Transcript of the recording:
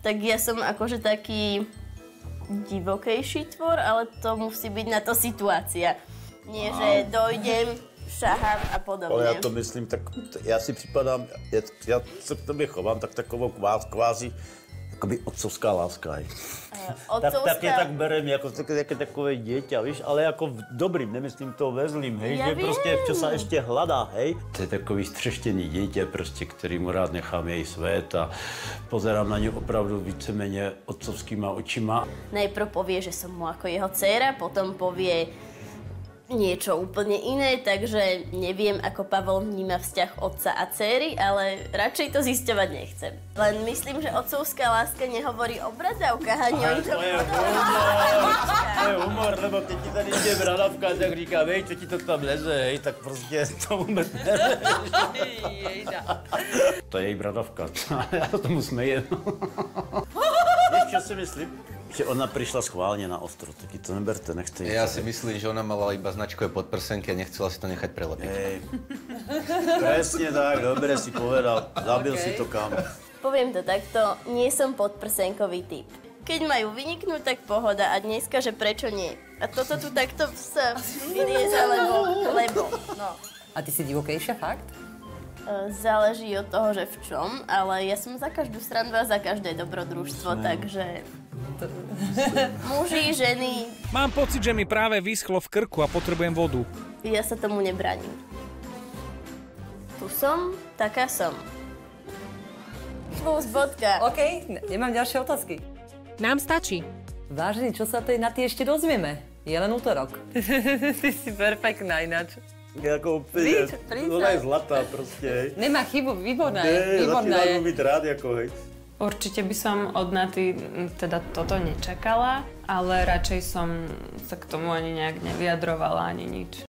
tak ja som akože taký divokejší tvor, ale to musí byť na to situácia. Nie, že dojdem, šahám a podobně. Ale já to myslím, tak já si připadám, já se k tobě chovám tak takovou kvázi, jakoby otcovská láska. Tak je tak berem, jako takové dieťa, víš, ale jako v dobrým, nemyslím to ve zlým, hej, ja že viem. prostě čo sa ešte hľadá, hej. To je takový střeštěný dieťa, prostě, který mu rád nechám jej svět a pozerám na ně opravdu víceméně otcovskýma očima. Najprv povie, že som mu ako jeho dcéra, potom povie niečo úplne iné, takže neviem, ako Pavol vníma vzťah otca a dcéry, ale radšej to zisťovať nechcem. Len myslím, že otcovská láska nehovorí o bradavkách ani o To je humor, lebo keď ti tady ide bradavka, tak říká, hej, čo ti to tam leze, hej, tak prostě to vůbec To je jej bradavka, já to tomu smejem. Víš, čo si myslím? Že ona prišla schválne na ostro, taky to neberte, nechte. Ja si myslím, že ona mala iba značkové podprsenky a nechcela si to nechať prelepiť. Hej, presne tak, dobre si povedal, zabil si to kam. Poviem to takto, nie som podprsenkový typ. Keď majú vyniknúť, tak pohoda a dneska, že prečo nie. A toto tu takto sa vylieza, lebo, no. A ty si divokejšia, fakt? Záleží od toho, že v čom, ale ja som za každú srandu a za každé dobrodružstvo, takže muži, ženy, Mám pocit, že mi práve vyschlo v krku a potrebujem vodu. ja sa tomu nebraním. Tu som, taká som. Plus, bodka. OK, nemám ďalšie otázky. Nám stačí. Vážení, čo sa na ty ešte dozvieme? Je len útorok. Ty si perfektná ináč. Jako úplně, Príď ona je zlatá prostě, hej. Nemá chybu, výborná je. Ne, Výborná začínám je. byť rád, jako hej. Určite by som od Naty teda toto nečakala, ale radšej som sa k tomu ani nejak nevyjadrovala, ani nič.